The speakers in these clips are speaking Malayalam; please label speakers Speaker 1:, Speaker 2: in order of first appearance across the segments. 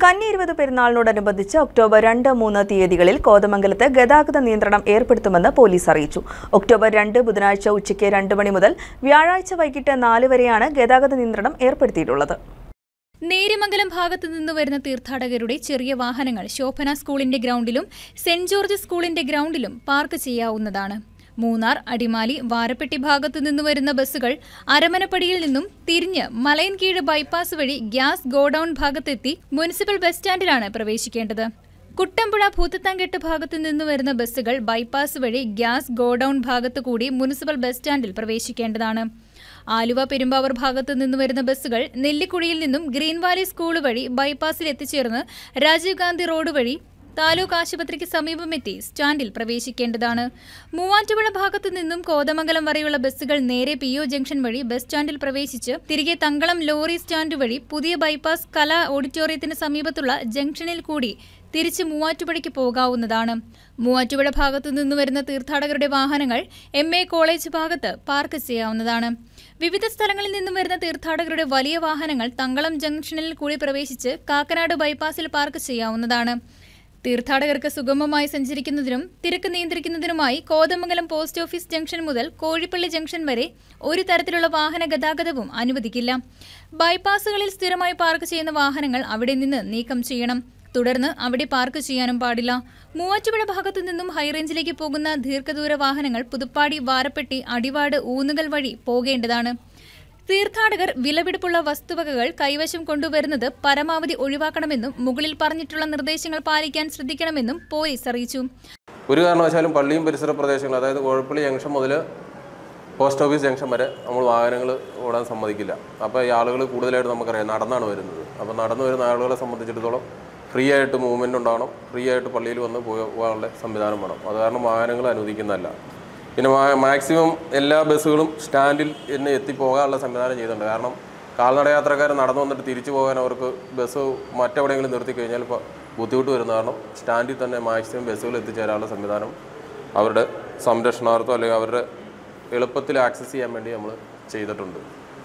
Speaker 1: കന്നി 20 പെരുന്നാളിനോടനുബന്ധിച്ച് ഒക്ടോബർ 2, 3 തീയതികളിൽ കോതമംഗലത്ത് ഗതാഗത നിയന്ത്രണം ഏർപ്പെടുത്തുമെന്ന് പോലീസ് അറിയിച്ചു. ഒക്ടോബർ 2 ബുധനാഴ്ച ഉച്ചയ്ക്ക് 2 മണി മുതൽ വ്യാഴാഴ്ച വൈകിട്ട് 4 വരെയാണ് ഗതാഗത നിയന്ത്രണം ഏർപ്പെടുത്തിയിട്ടുള്ളത്.
Speaker 2: നേര്യമംഗലം ഭാഗത്തു നിന്ന് വരുന്ന തീർത്ഥാടകരുടെ ചെറിയ വാഹനങ്ങൾ ശോഭന സ്കൂളിന്റെ ഗ്രൗണ്ടിലും സെന്റ് ജോർജ് സ്കൂളിന്റെ ഗ്രൗണ്ടിലും പാർക്ക് ചെയ്യാവുന്നതാണ്. മൂന്നാർ, അടിമാലി, വാരപ്പെട്ടി ഭാഗത്തു നിന്ന് വരുന്ന ബസ്സുകൾ അരമനപ്പടിയിൽ നിന്നും തിരിഞ്ഞ് മലയൻകീഴ് ബൈപ്പാസ് വഴി ഗ്യാസ് ഗോഡൌൺ ഭാഗത്തെത്തി മുനിസിപ്പൽ ബസ് സ്റ്റാൻഡിലാണ് പ്രവേശിക്കേണ്ടത്. കുട്ടമ്പുഴ ഭൂതത്താൻകെട്ട് ഭാഗത്തു നിന്ന് വരുന്ന ബസ്സുകൾ ബൈപ്പാസ് വഴി ഗ്യാസ് ഗോഡൌൺ ഭാഗത്തു കൂടി മുനിസിപ്പൽ ബസ് സ്റ്റാൻഡിൽ പ്രവേശിക്കേണ്ടതാണ്. ആലുവ പെരുമ്പാവൂർ ഭാഗത്തു നിന്ന് വരുന്ന ബസ്സുകൾ നെല്ലിക്കുഴിയിൽ നിന്നും ഗ്രീൻ വാലി സ്കൂൾ വഴി ബൈപ്പാസിൽ എത്തിച്ചേർന്ന് രാജീവ് ഗാന്ധി റോഡ് വഴി താലൂക്ക് ആശുപത്രിക്ക് സമീപമെത്തി സ്റ്റാൻഡിൽ പ്രവേശിക്കേണ്ടതാണ്. മൂവാറ്റുപുഴ ഭാഗത്തു നിന്നും കോതമംഗലം വരെയുള്ള ബസ്സുകൾ നേരെ PO ജംഗ്ഷൻ വഴി ബസ് സ്റ്റാൻഡിൽ പ്രവേശിച്ച് തിരികെ തങ്കളം ലോറി സ്റ്റാൻഡ് വഴി പുതിയ ബൈപ്പാസ് കലാ ഓഡിറ്റോറിയത്തിന് സമീപത്തുള്ള ജംഗ്ഷനിൽ കൂടി തിരിച്ച് മൂവാറ്റുപുഴയ്ക്ക് പോകാവുന്നതാണ്. മൂവാറ്റുപുഴ ഭാഗത്തു നിന്ന് വരുന്ന തീർത്ഥാടകരുടെ വാഹനങ്ങൾ MA കോളേജ് ഭാഗത്ത് പാർക്ക് ചെയ്യാവുന്നതാണ്. വിവിധ സ്ഥലങ്ങളിൽ നിന്നും വരുന്ന തീർത്ഥാടകരുടെ വലിയ വാഹനങ്ങൾ തങ്കളം ജംഗ്ഷനിൽ കൂടി പ്രവേശിച്ച് കാക്കനാട് ബൈപ്പാസിൽ പാർക്ക് ചെയ്യാവുന്നതാണ്. തീർത്ഥാടകർക്ക് സുഗമമായി സഞ്ചരിക്കുന്നതിനും തിരക്ക് നിയന്ത്രിക്കുന്നതിനുമായി കോതമംഗലം പോസ്റ്റ് ഓഫീസ് ജംഗ്ഷൻ മുതൽ കോഴിപ്പള്ളി ജംഗ്ഷൻ വരെ ഒരു തരത്തിലുള്ള വാഹന ഗതാഗതവും അനുവദിക്കില്ല. ബൈപ്പാസുകളിൽ സ്ഥിരമായി പാർക്ക് ചെയ്യുന്ന വാഹനങ്ങൾ അവിടെ നിന്ന് നീക്കം ചെയ്യണം. തുടർന്ന് അവിടെ പാർക്ക് ചെയ്യാനും പാടില്ല. മൂവാറ്റുപുഴ ഭാഗത്തു നിന്നും ഹൈറേഞ്ചിലേക്ക് പോകുന്ന ദീർഘദൂര വാഹനങ്ങൾ പുതുപ്പാടി, വാരപ്പെട്ടി, അടിവാട്, ഊന്നുകൽ വഴി പോകേണ്ടതാണ്. തീർത്ഥാടകർ വിലപിടിപ്പുള്ള വസ്തുവകകൾ കൈവശം കൊണ്ടുവരുന്നത് പരമാവധി ഒഴിവാക്കണമെന്നും മുകളിൽ പറഞ്ഞിട്ടുള്ള നിർദ്ദേശങ്ങൾ പാലിക്കാൻ ശ്രദ്ധിക്കണമെന്നും പോലീസ് അറിയിച്ചു.
Speaker 3: ഒരു കാരണവശാലും പള്ളിയും പരിസര പ്രദേശങ്ങളും, അതായത് കോഴിപ്പള്ളി ജംഗ്ഷൻ മുതൽ പോസ്റ്റ് ഓഫീസ് ജംഗ്ഷൻ വരെ നമ്മൾ വാഹനങ്ങൾ ഓടാൻ സമ്മതിക്കില്ല. അപ്പോൾ ഈ ആളുകൾ കൂടുതലായിട്ട് നമുക്കറിയാം നടന്നാണ് വരുന്നത്. അപ്പോൾ നടന്നു വരുന്ന ആളുകളെ സംബന്ധിച്ചിടത്തോളം ഫ്രീ ആയിട്ട് മൂവ്മെൻറ്റ് ഉണ്ടാവണം. ഫ്രീ ആയിട്ട് പള്ളിയിൽ വന്ന് പോകാനുള്ള സംവിധാനം വേണം. അത് കാരണം വാഹനങ്ങൾ അനുവദിക്കുന്നതല്ല. പിന്നെ മാക്സിമം എല്ലാ ബസ്സുകളും സ്റ്റാൻഡിൽ തന്നെ എത്തിപ്പോകാനുള്ള സംവിധാനം ചെയ്തിട്ടുണ്ട്. കാരണം കാൽനട യാത്രക്കാർ നടന്നു വന്നിട്ട് തിരിച്ചു പോകാൻ അവർക്ക് ബസ് മറ്റെവിടെയെങ്കിലും നിർത്തി കഴിഞ്ഞാൽ ഇപ്പോൾ ബുദ്ധിമുട്ട് വരുന്ന കാരണം സ്റ്റാൻഡിൽ തന്നെ മാക്സിമം ബസ്സുകൾ എത്തിച്ചേരാനുള്ള സംവിധാനം അവരുടെ സംരക്ഷണാർത്ഥം അല്ലെങ്കിൽ അവരുടെ എളുപ്പത്തിൽ ആക്സസ് ചെയ്യാൻ വേണ്ടി നമ്മൾ ചെയ്തിട്ടുണ്ട്.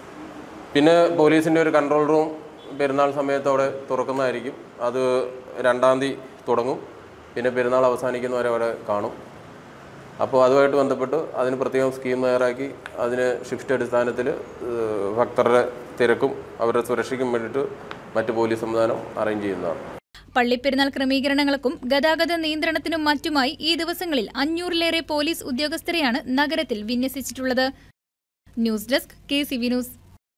Speaker 3: പിന്നെ പോലീസിൻ്റെ ഒരു കൺട്രോൾ റൂം പെരുന്നാൾ സമയത്തോടെ തുറക്കുന്നതായിരിക്കും. അത് 2-ാം തീയതി തുടങ്ങും. പിന്നെ പെരുന്നാൾ അവസാനിക്കുന്നവരെ അവിടെ കാണും. അപ്പോൾ അതുമായിട്ട് ബന്ധപ്പെട്ട് അതിന് പ്രത്യേകം സ്കീം തയ്യാറാക്കി അതിന് ഷിഫ്റ്റ് അടിസ്ഥാനത്തിൽ ഭക്തരുടെ തിരക്കും അവരുടെ സുരക്ഷയ്ക്കും വേണ്ടിയിട്ട് മറ്റ് പോലീസ് സംവിധാനം അറേഞ്ച് ചെയ്യുന്നതാണ്.
Speaker 2: പള്ളിപ്പെരുന്നാൾ ക്രമീകരണങ്ങൾക്കും ഗതാഗത നിയന്ത്രണത്തിനും മറ്റുമായി ഈ ദിവസങ്ങളിൽ 500-ലേറെ പോലീസ് ഉദ്യോഗസ്ഥരെയാണ് നഗരത്തിൽ വിന്യസിച്ചിട്ടുള്ളത്. News desk KCV news.